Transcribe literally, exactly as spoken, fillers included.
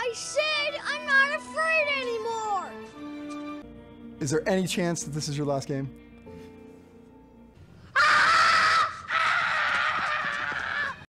I said I'm not afraid anymore! Is there any chance that this is your last game?